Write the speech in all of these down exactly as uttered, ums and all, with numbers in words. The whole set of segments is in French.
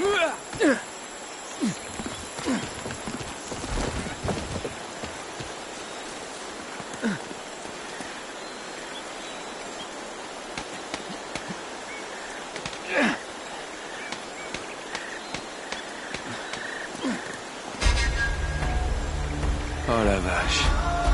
Oh la vache.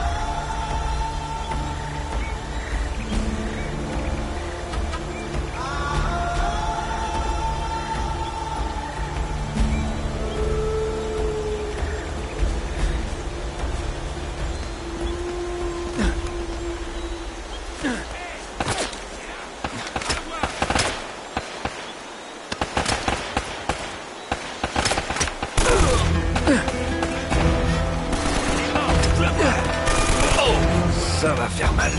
Ça va faire mal.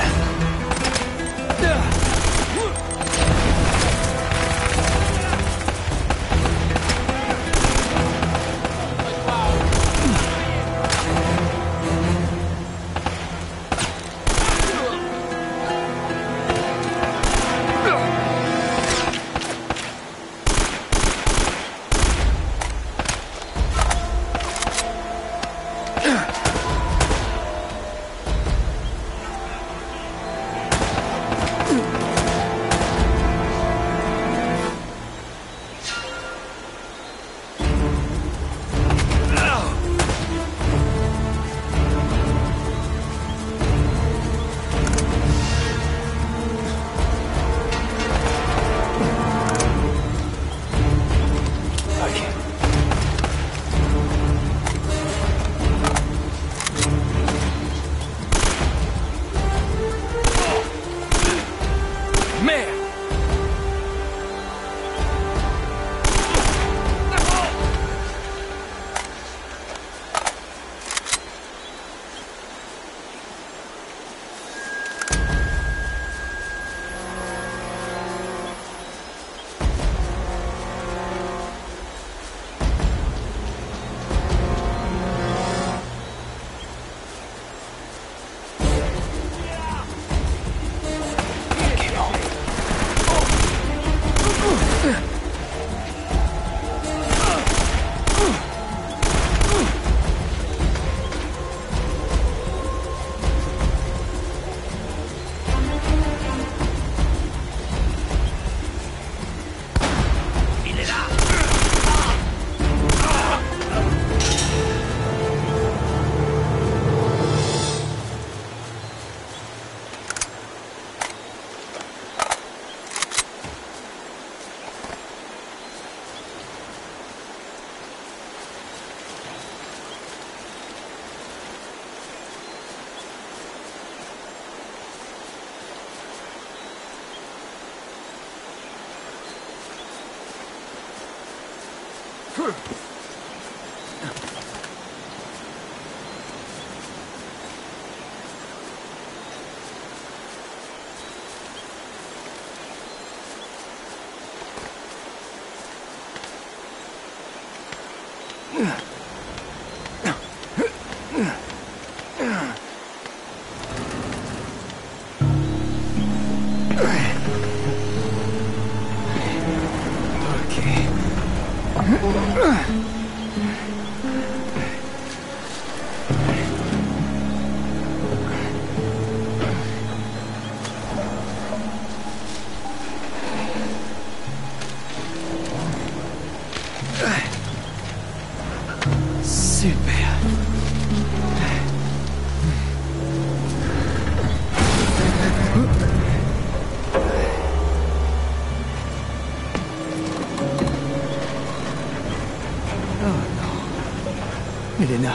Elena.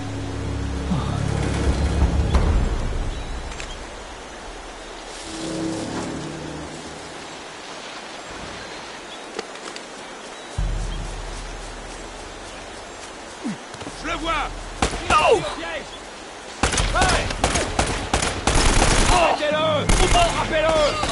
Je le vois. Non. Arrêtez-le. Frappez-le.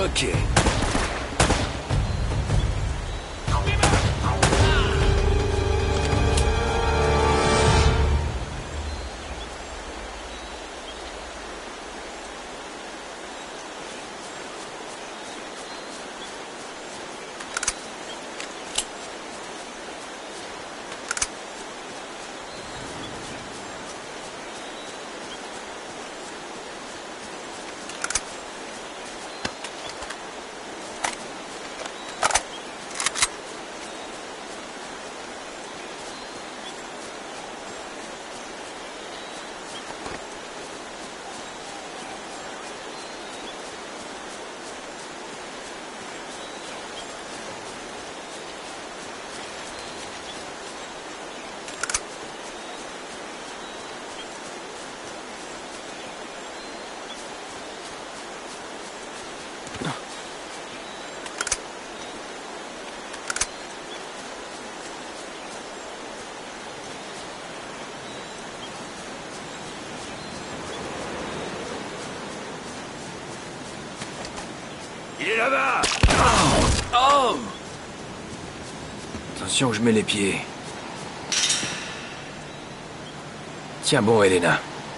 Ok. Il est là-bas! Oh! Oh! Attention où je mets les pieds. Tiens bon, Elena.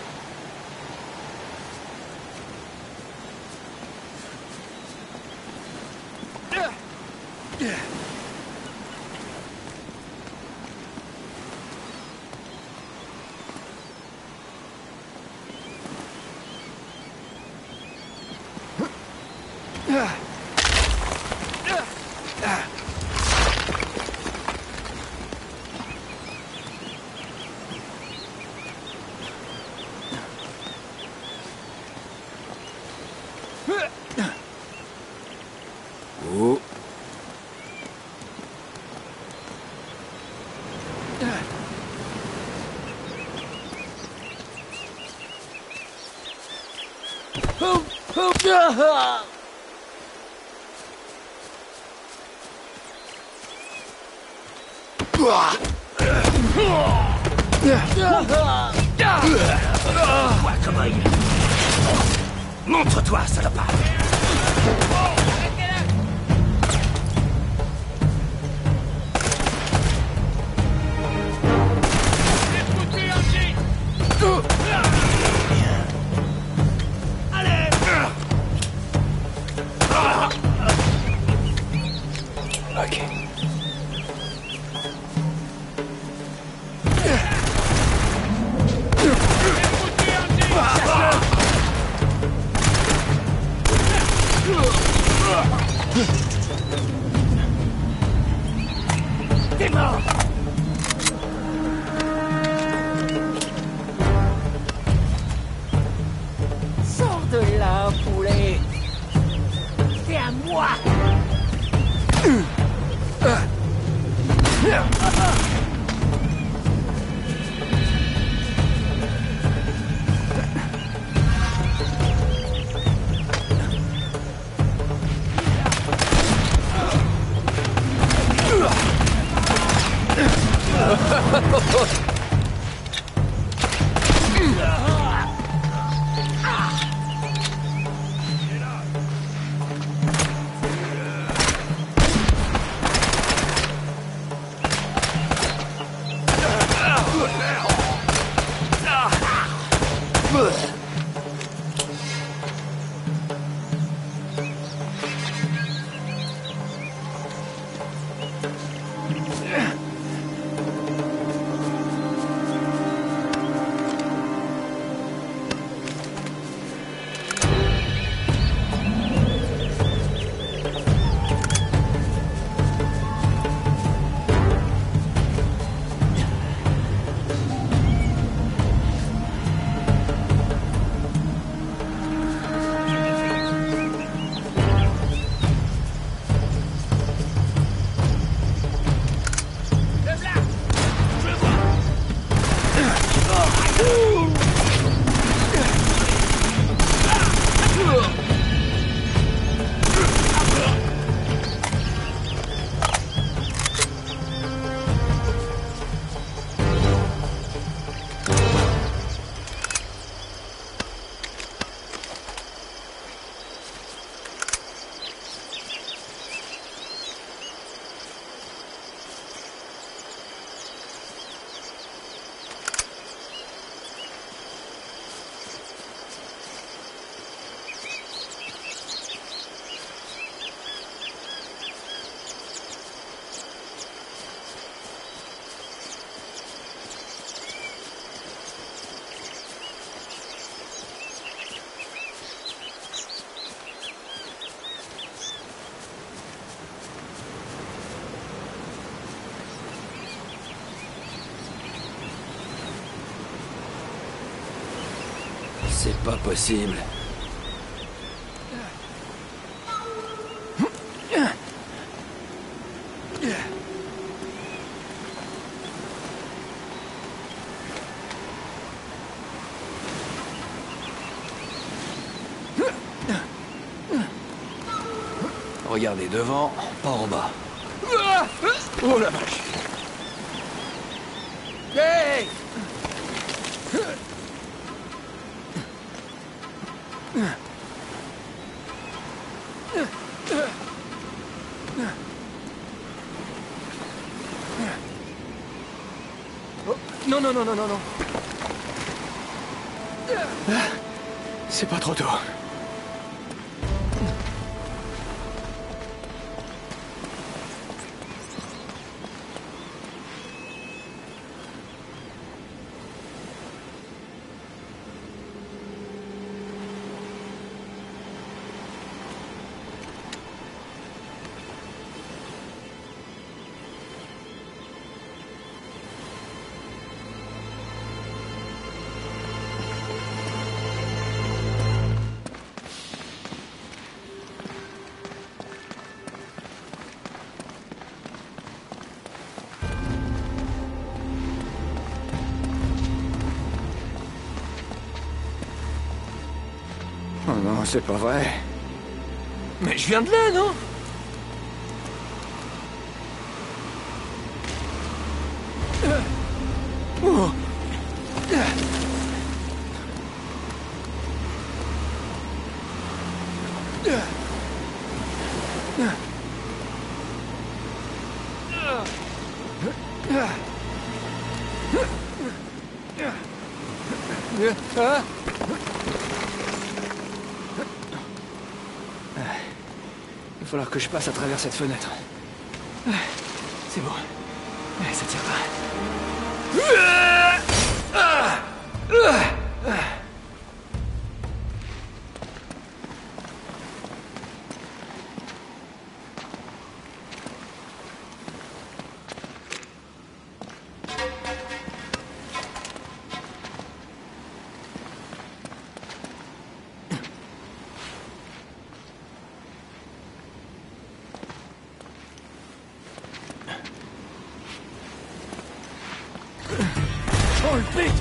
Oh. Vois comment il... Montre-toi, salopard! Ok. T'es mort! Sors de là, poulet! C'est à moi! C'est pas possible. Regardez devant, pas en bas. Oh la vache. Hey! Oh, non, non, non, non, non, non. C'est pas trop tôt. Oh non, c'est pas vrai. Mais je viens de là, non? Oh. Ah. Il va falloir que je passe à travers cette fenêtre. C'est bon. Ça tire pas. Oh, le pit!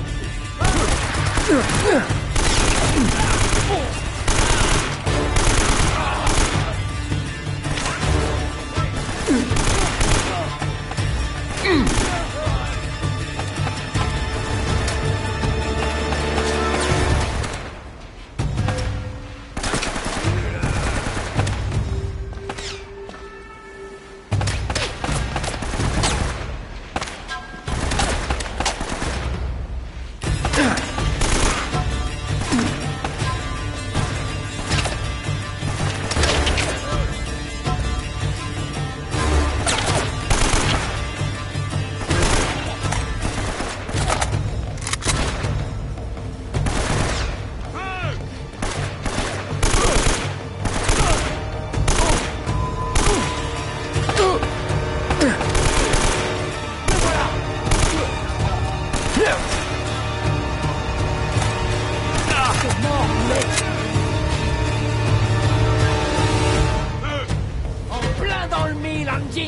En plein dans le mille, Andy.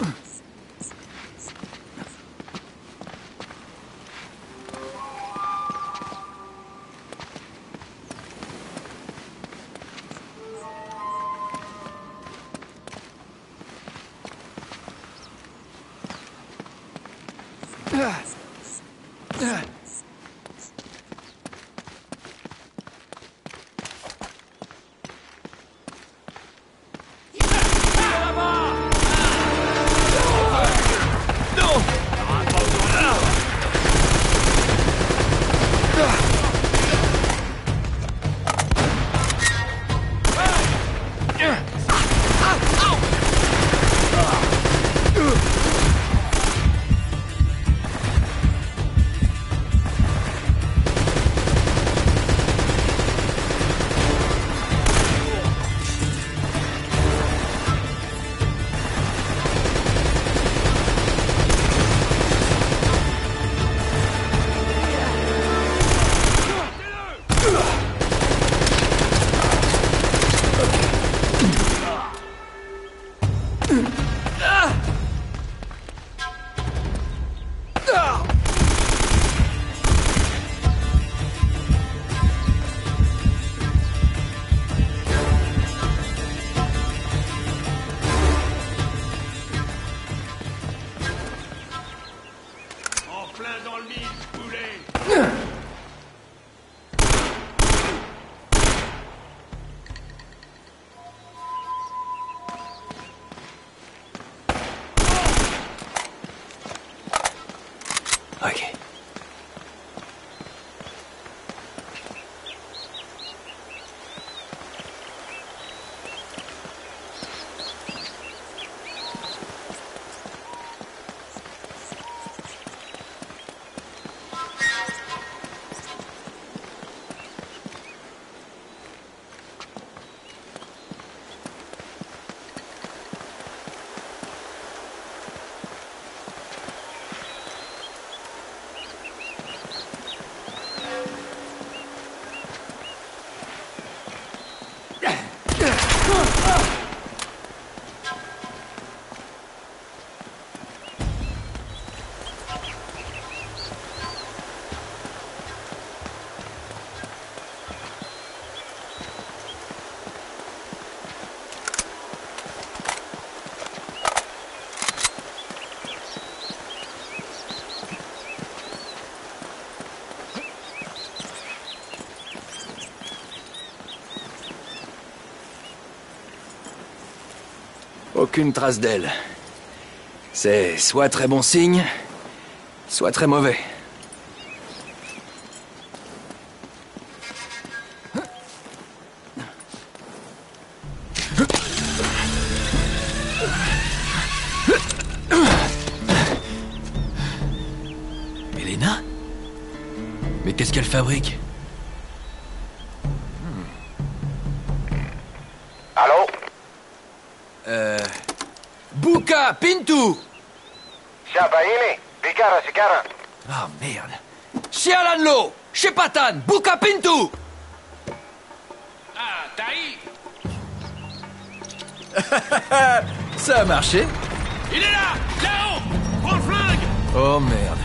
Ok. Aucune trace d'elle. C'est soit très bon signe, soit très mauvais. Elena? Mais qu'est-ce qu'elle fabrique? Allô? Euh... Buka Pintu! Shabaini, Vigara Sikara. Ah, merde. Shialanlo! Shepatan! Buka Pintu! Ah, Taï! Ça a marché. Il est là! Là-haut! Prends le flingue! Oh, merde.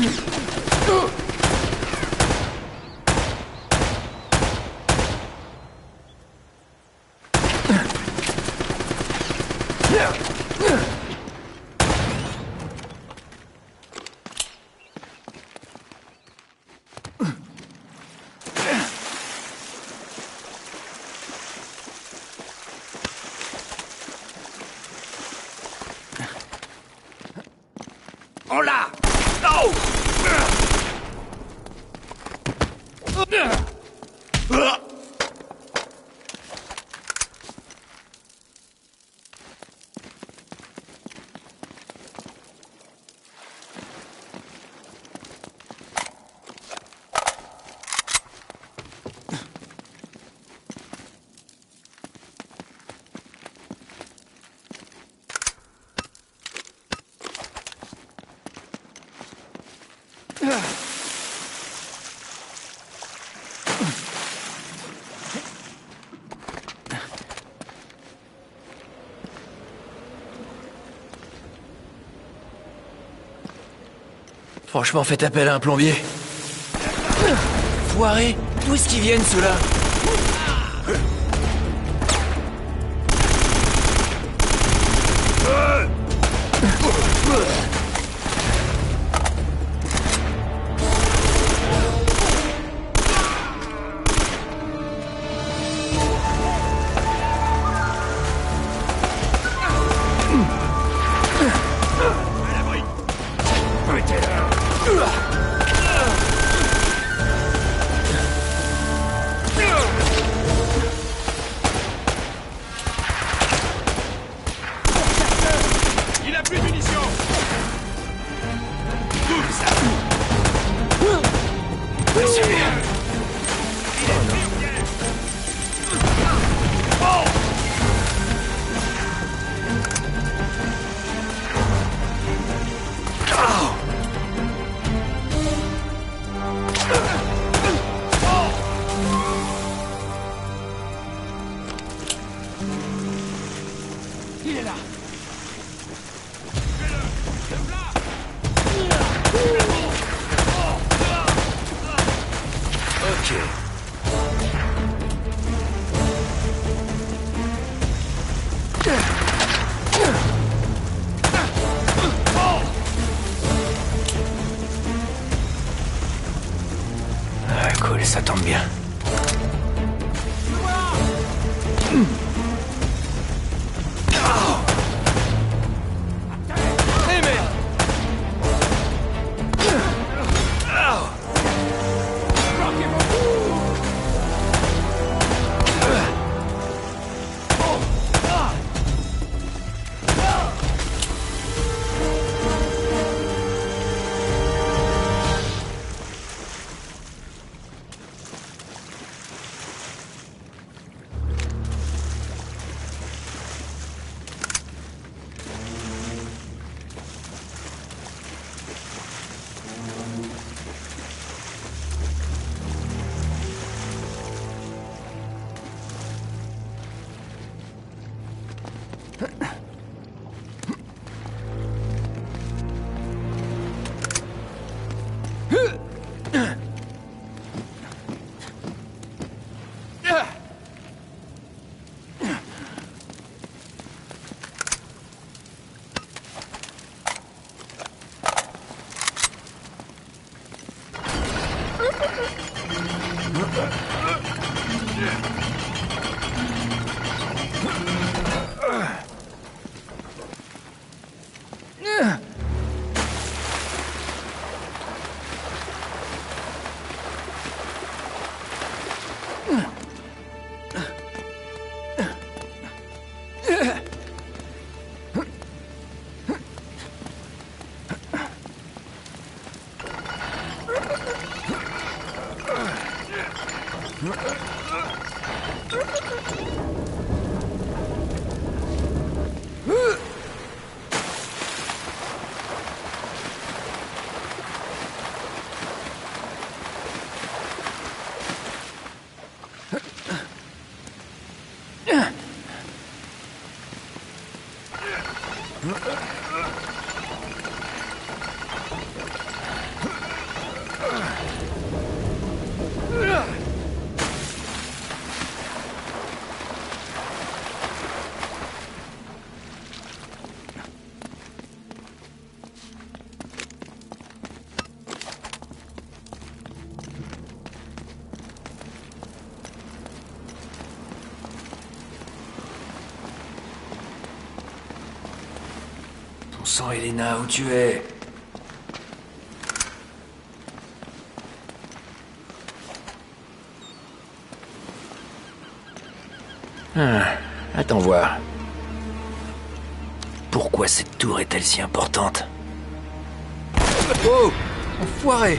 On l'a! Oh! Franchement, faites appel à un plombier. Foiré, d'où est-ce qu'ils viennent, ceux-là? Il est là! Ok. Ah, cool, ça tombe bien. sang, Elena, où tu es? Ah, attends voir. Pourquoi cette tour est-elle si importante? Oh! Enfoiré!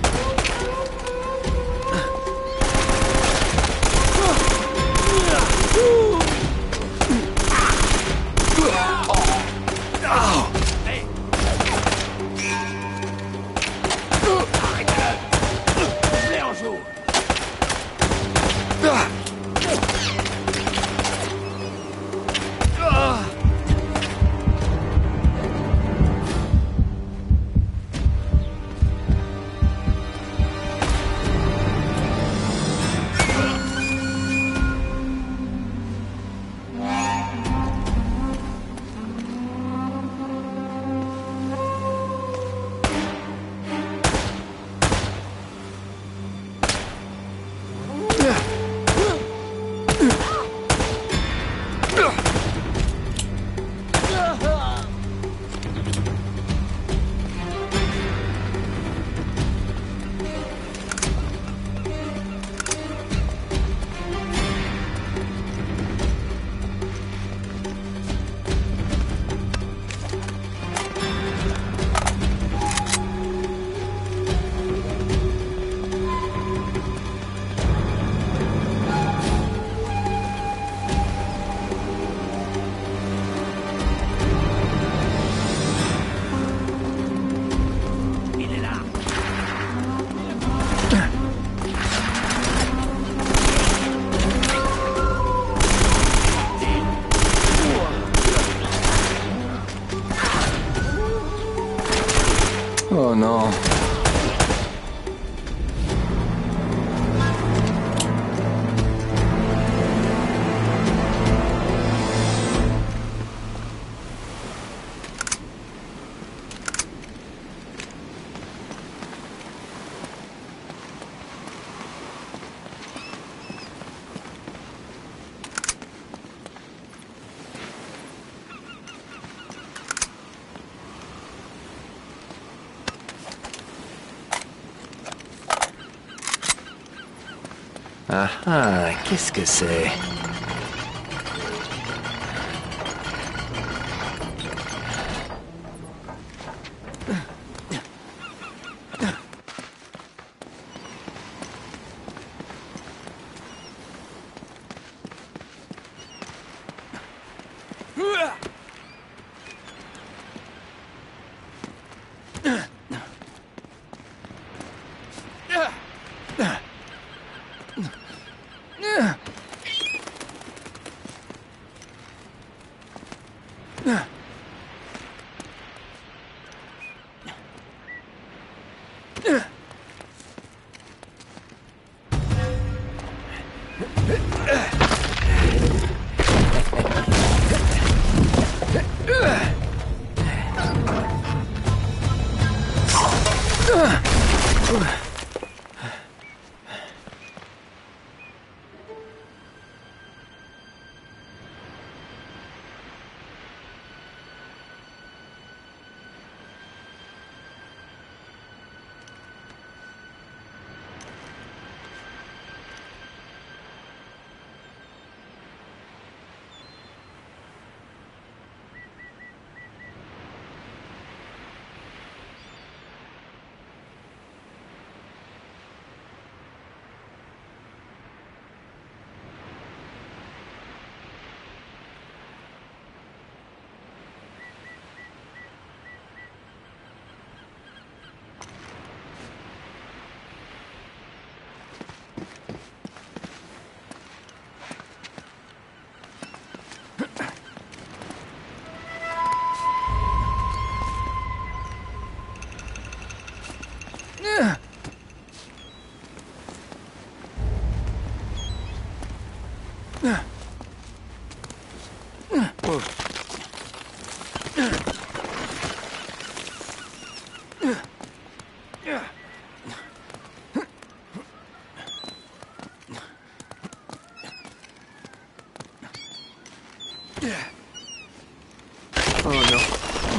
Oh non. Ah ah, qu'est-ce que c'est?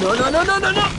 Non, non, non, non, non, non!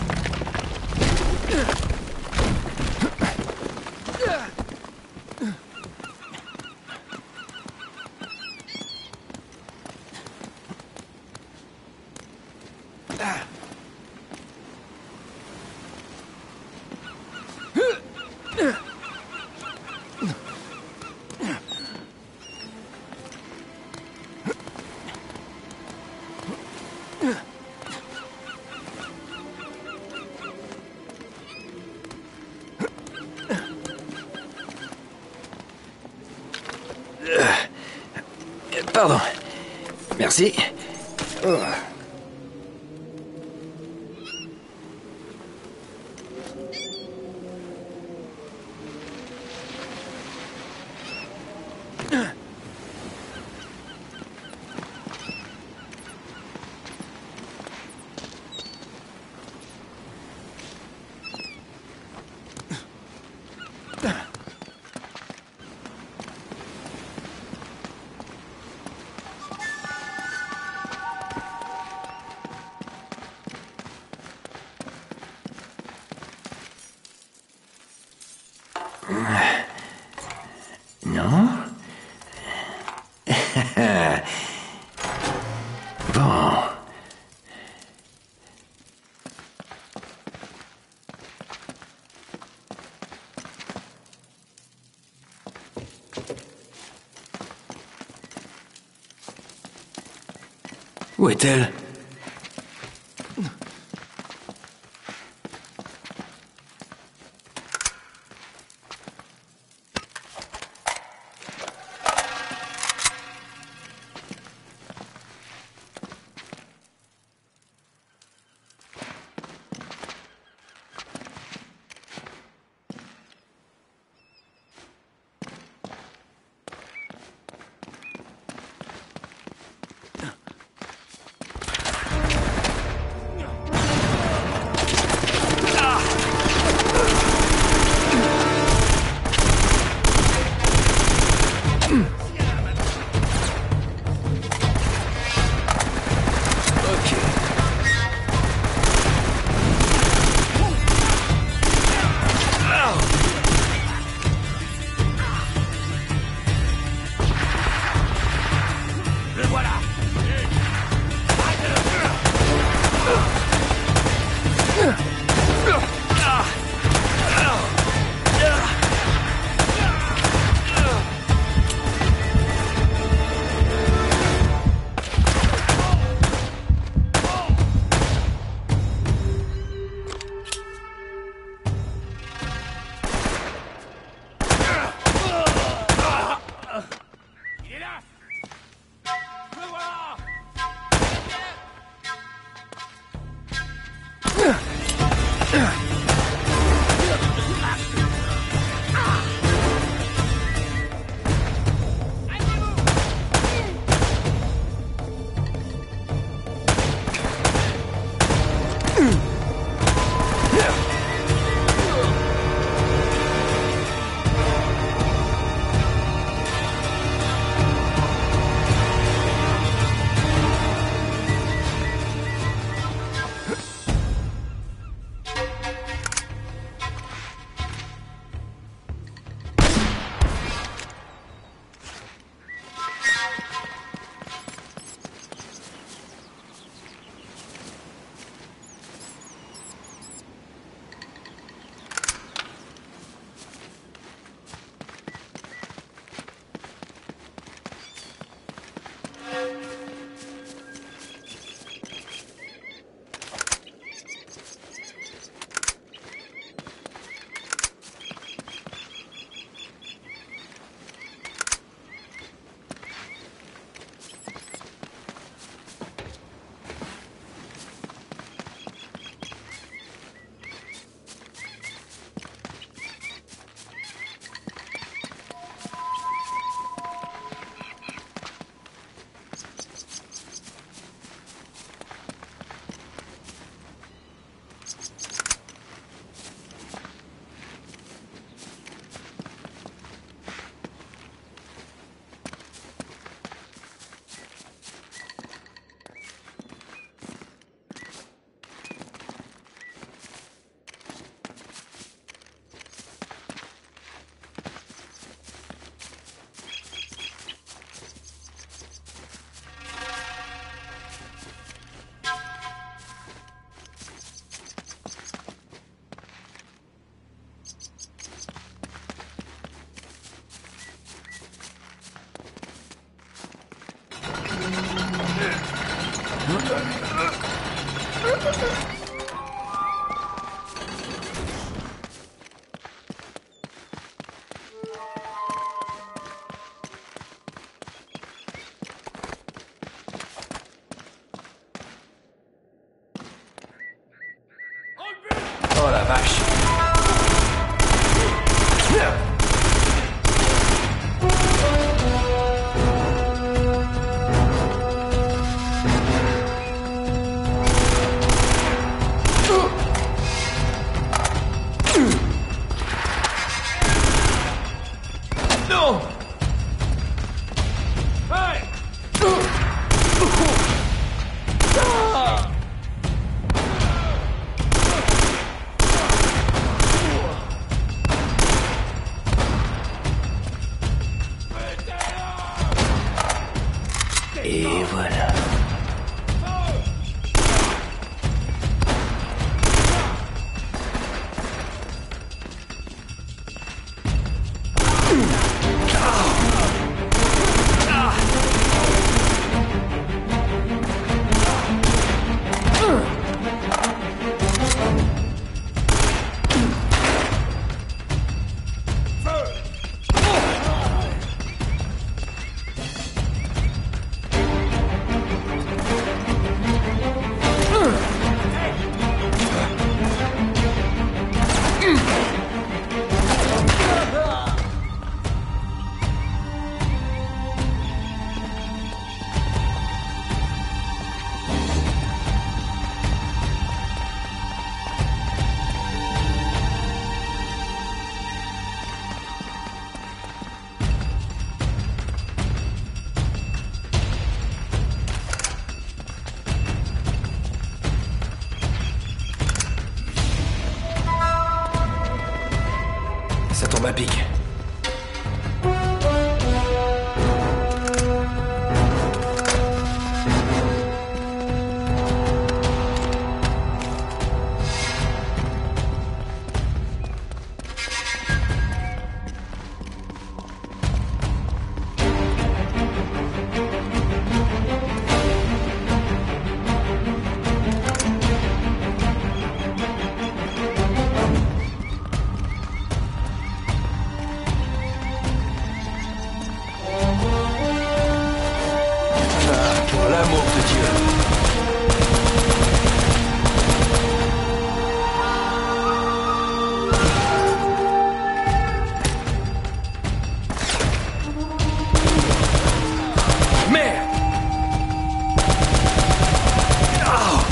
Pardon. Merci. Oh. Non? Bon. Où est-elle? Oh la vache. Non. Hey! Et voilà. Ça tombe à pic. Pour l'amour de Dieu. Merde! Ah!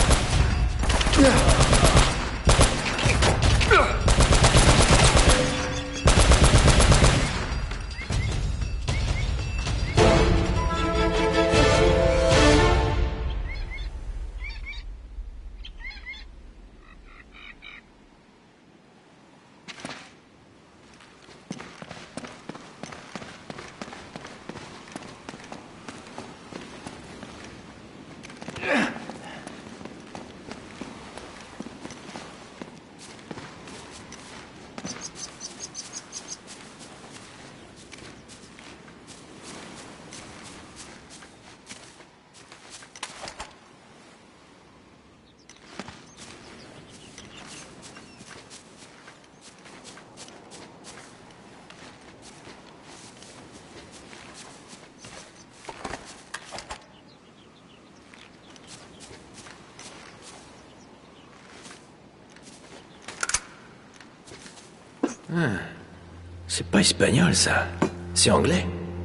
Ah, c'est pas espagnol, ça. C'est anglais.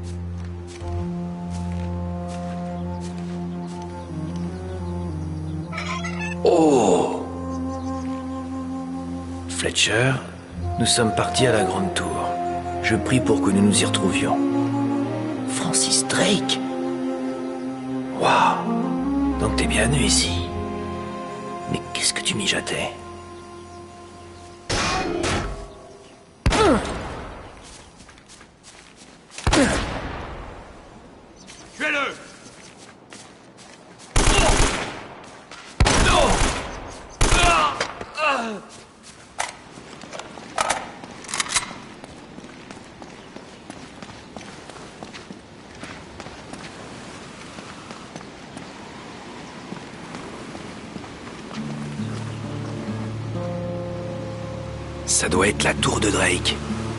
Oh! Fletcher, nous sommes partis à la Grande Tour. Je prie pour que nous nous y retrouvions. Francis Drake? Waouh! Donc t'es bien venu ici. Mais qu'est-ce que tu mijotais? Tuez-le! Ça doit être la tour de Drake.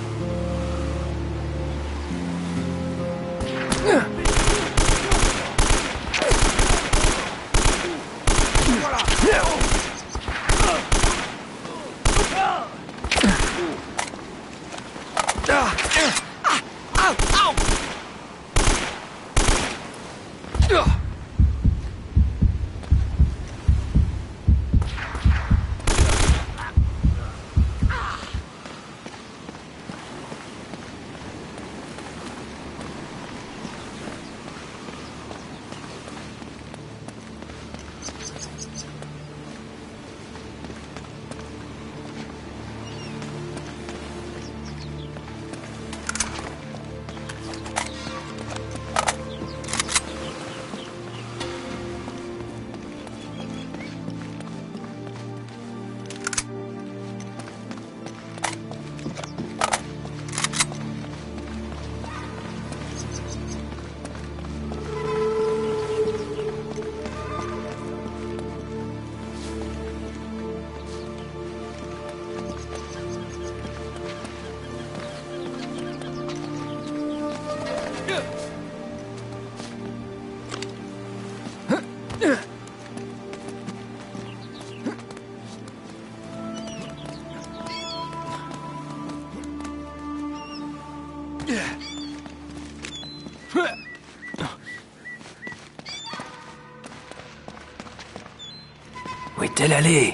Où est-elle allée?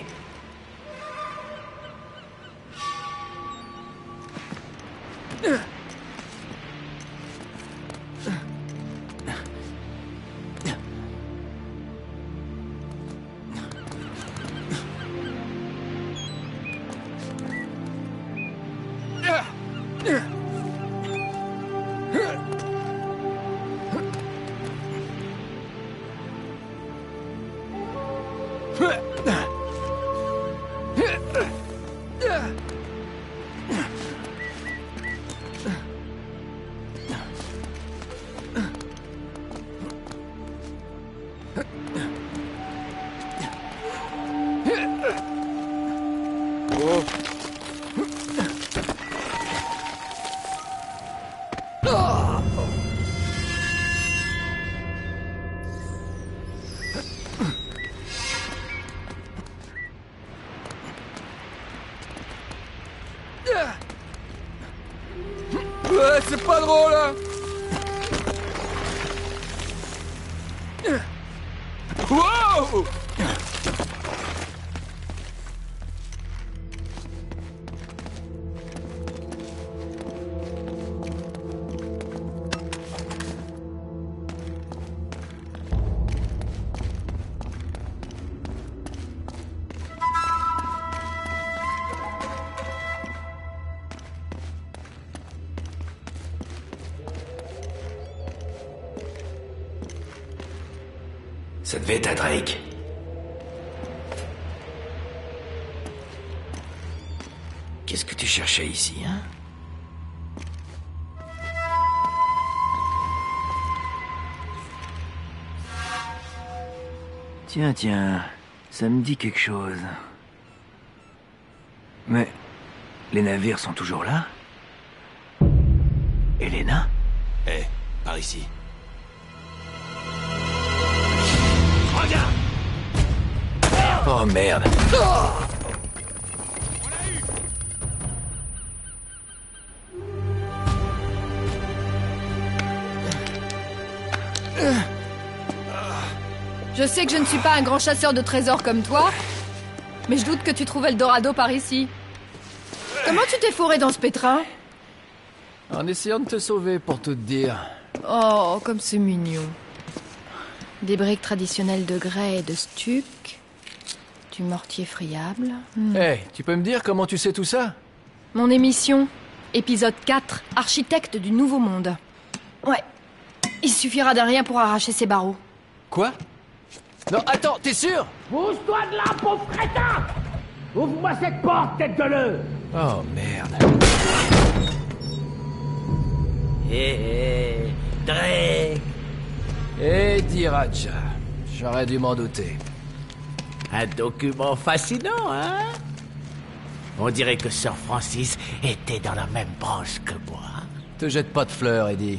Ouais, c'est pas drôle, hein. Wow! Ça devait être à Drake. Qu'est-ce que tu cherchais ici, hein? Tiens, tiens, ça me dit quelque chose. Mais les navires sont toujours là? Elena? Eh, hey, par ici. Oh merde. Je sais que je ne suis pas un grand chasseur de trésors comme toi, mais je doute que tu trouves Eldorado par ici. Comment tu t'es fourré dans ce pétrin? En essayant de te sauver, pour tout te dire. Oh, comme c'est mignon. Des briques traditionnelles de grès et de stuc. Du mortier friable. Eh, mm. hey, tu peux me dire comment tu sais tout ça? Mon émission, épisode quatre, architecte du Nouveau Monde. Ouais, il suffira d'un rien pour arracher ces barreaux. Quoi? Non, attends, t'es sûr? Pousse-toi de là, pauvre crétin! Ouvre-moi cette porte, tête de leu! Oh, merde. Hé, hé, Drake! Eh, Diraja, j'aurais dû m'en douter. Un document fascinant, hein? On dirait que Sir Francis était dans la même branche que moi. Te jette pas de fleurs, Eddie.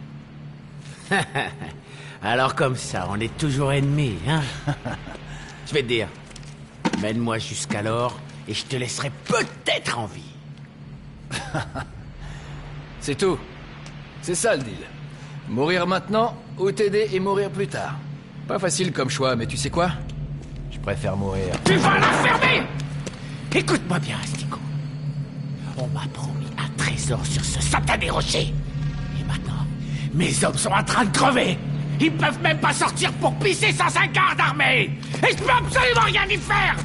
Alors comme ça, on est toujours ennemis, hein? Je vais te dire, mène-moi jusqu'alors et je te laisserai peut-être en vie. C'est tout. C'est ça le deal. Mourir maintenant ou t'aider et mourir plus tard. Pas facile comme choix, mais tu sais quoi? Je préfère mourir. Tu vas la fermer! Écoute-moi bien, Astico. On m'a promis un trésor sur ce satané rocher. Et maintenant, mes hommes sont en train de crever. Ils peuvent même pas sortir pour pisser sans un garde armé. Et je peux absolument rien y faire.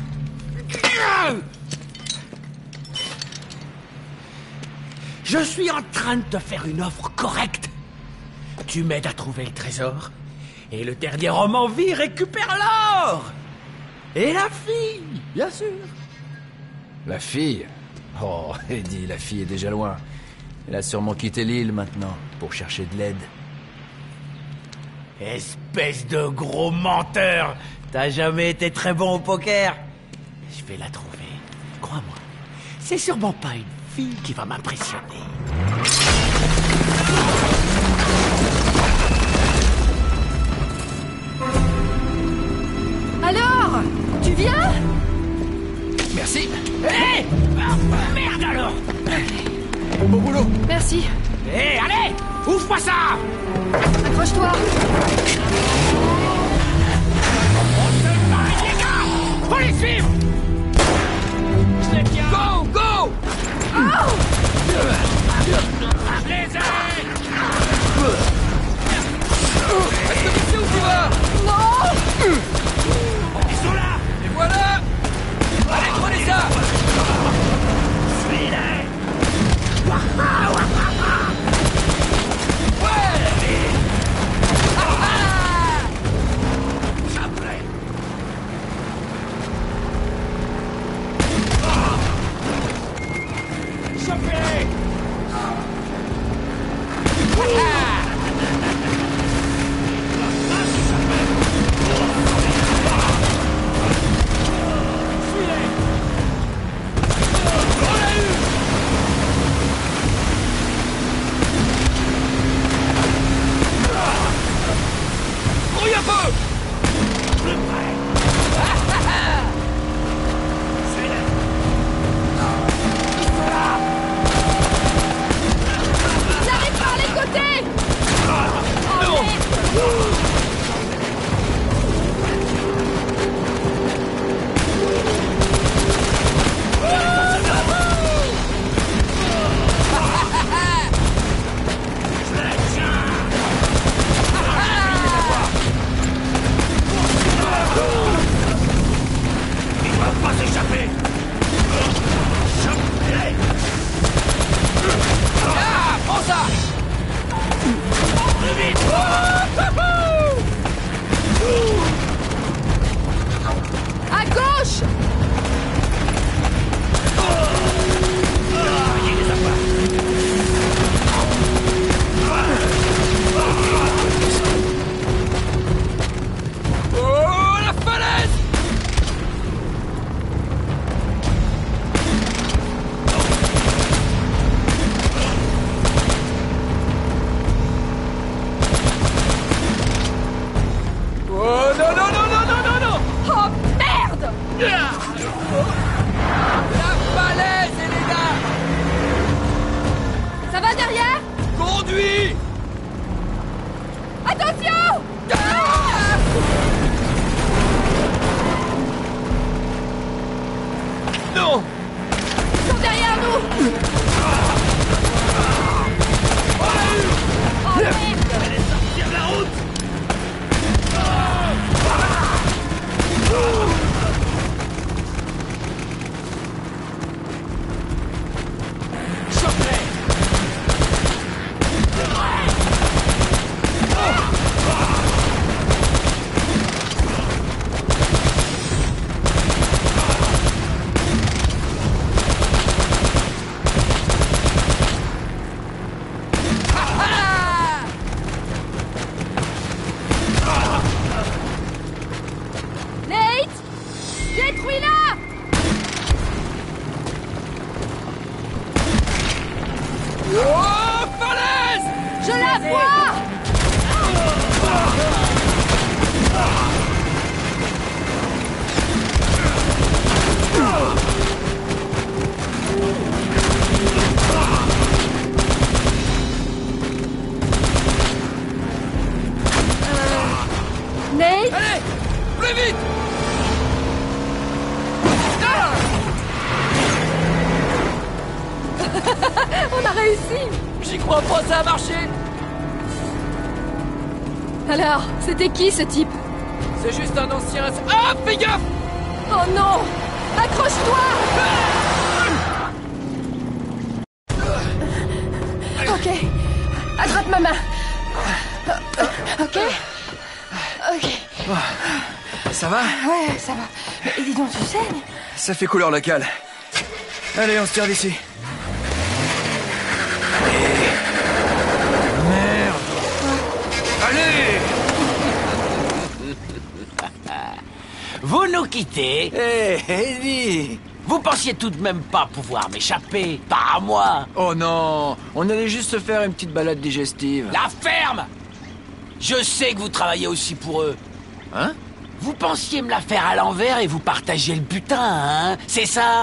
Je suis en train de te faire une offre correcte. Tu m'aides à trouver le trésor, et le dernier homme en vie récupère l'or. Et la fille, bien sûr. La fille? Oh, Eddie, la fille est déjà loin. Elle a sûrement quitté l'île maintenant, pour chercher de l'aide. Espèce de gros menteur. T'as jamais été très bon au poker. Je vais la trouver. Crois-moi, c'est sûrement pas une fille qui va m'impressionner. Alors, tu viens? Merci. Hé, ah, merde alors. Bon boulot. Merci. Hé, allez, ouvre-moi ça. Accroche-toi. On se marie, les gars. Faut les suivre. Je les tiens. Go, go. Oh! Les aide. Est-ce que tu sais où tu vas? Non! Ils sont là. Et voilà. Allez, prenez ça. Suis-les. Chopez-les. Brouille un peu. J'arrive par les côtés! Non. Ils doivent pas s'échapper. Chopez-les. Ah, prends ça. Plus vite. À gauche! Il les a pas. Oh, la falaise. Oh, non, non, non, non, non, non, non. Oh merde! La falaise, les gars. Ça va derrière? Conduis. Attention! Ah. Non. Ils sont derrière nous! Oh merde! Tire la route. Chopez-les. réussi! J'y crois pas, ça a marché. Alors, c'était qui ce type? C'est juste un ancien... Ah, fais gaffe! Oh non! Accroche-toi! Ok. Attrape ma main. Ok. Ok. Ça va? Ouais, ça va. Mais dis donc, tu saignes? Ça fait couleur locale. Allez, on se tire d'ici. Allez. Merde. Allez! Vous nous quittez. Hé, hey, Eddie! Vous pensiez tout de même pas pouvoir m'échapper. Pas à moi. Oh non! On allait juste se faire une petite balade digestive. La ferme! Je sais que vous travaillez aussi pour eux. Hein? Vous pensiez me la faire à l'envers et vous partagez le butin, hein? C'est ça?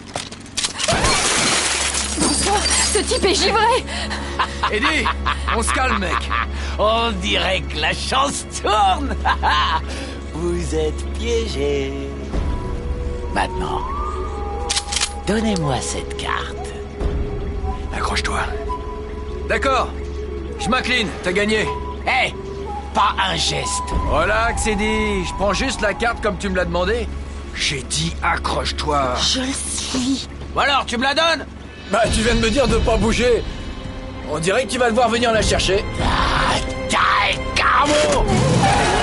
Bonsoir, ce type est givré! Eddie! On se calme, mec! On dirait que la chance tourne. Vous êtes piégé. Maintenant, donnez-moi cette carte. Accroche-toi. D'accord. Je m'incline, t'as gagné. Hé, pas un geste. Relax, Eddie. Je prends juste la carte comme tu me l'as demandé. J'ai dit accroche-toi. Je le suis. Ou alors, tu me la donnes? Bah, tu viens de me dire de pas bouger. On dirait que tu vas devoir venir la chercher. Ah, taille, carreau!